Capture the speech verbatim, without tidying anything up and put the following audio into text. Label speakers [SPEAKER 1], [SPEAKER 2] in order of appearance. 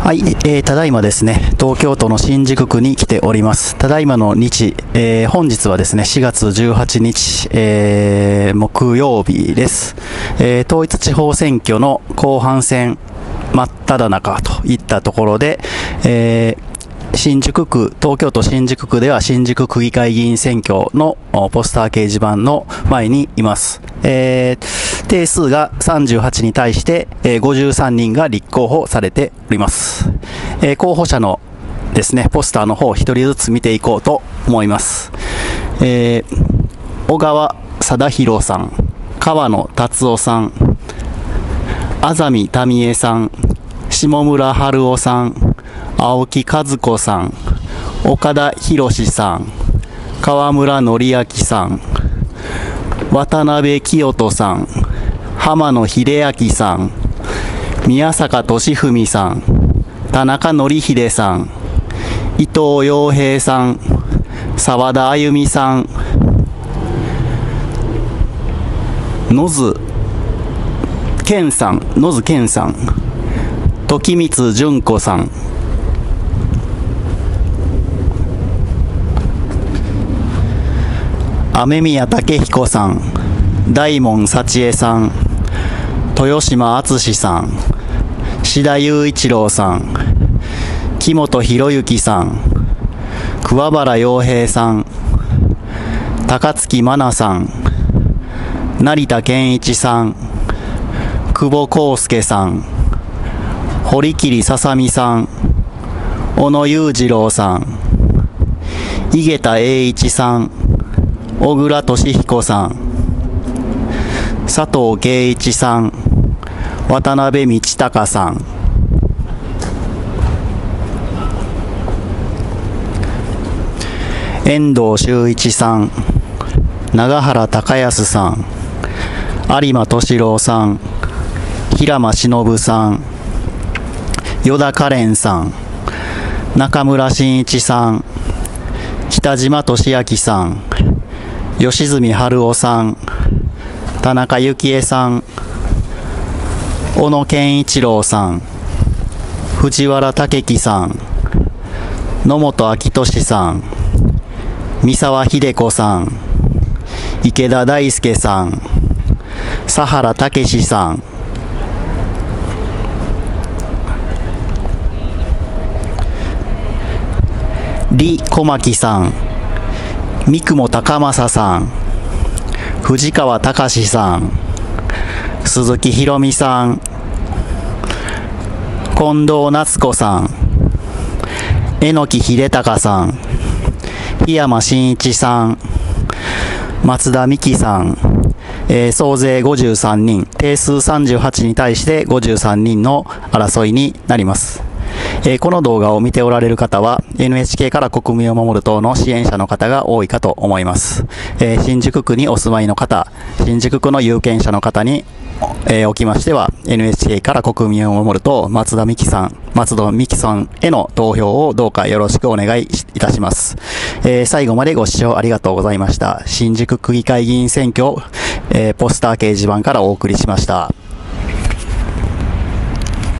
[SPEAKER 1] はい、えー、ただいまですね、東京都の新宿区に来ております。ただいまの日、えー、本日はですね、しがつじゅうはちにち、えー、木曜日です。えー、統一地方選挙の後半戦真っ只中といったところで、えー新宿区、東京都新宿区では新宿区議会議員選挙のポスター掲示板の前にいます。えー、定数がさんじゅうはちに対して、えー、ごじゅうさんにんが立候補されております。えー、候補者のですね、ポスターの方を一人ずつ見ていこうと思います。えー、小川貞弘さん、川野達夫さん、安住民恵さん、下村春夫さん、青木和子さん、岡田博さん、川村則明さん、渡辺清人さん、浜野秀明さん、宮坂俊文さん、田中則秀さん、伊藤洋平さん、沢田あゆみさん、野津健さん、野津健さん、時光純子さん、雨宮武彦さん、大門幸恵さん、豊島敦さん、志田雄一郎さん、木本博之さん、桑原洋平さん、高槻真奈さん、成田健一さん、久保康介さん、堀切ささみさん、小野裕次郎さん、井桁栄一さん、小倉俊彦さん、佐藤圭一さん、渡辺道隆さん、遠藤修一さん、永原孝康さん、有馬敏郎さん、平間忍さん、依田カレンさん、中村真一さん、北島俊明さん、吉住春夫さん、田中幸恵さん、小野健一郎さん、藤原武樹さん、野本昭俊さん、三沢秀子さん、池田大輔さん、佐原武史さん、李小牧さん、三雲高正さん、藤川隆さん、鈴木ひろみさん、近藤夏子さん、榎木秀隆さん、檜山真一さん、松田美希さん、えー、総勢ごじゅうさんにん、定数さんじゅうはちに対してごじゅうさんにんの争いになります。えー、この動画を見ておられる方は エヌエイチケー から国民を守る党の支援者の方が多いかと思います。えー、新宿区にお住まいの方、新宿区の有権者の方に、えー、おきましては エヌエイチケー から国民を守る党松田美希さん、松戸美希さんへの投票をどうかよろしくお願いいたします。えー、最後までご視聴ありがとうございました。新宿区議会議員選挙、えー、ポスター掲示板からお送りしました。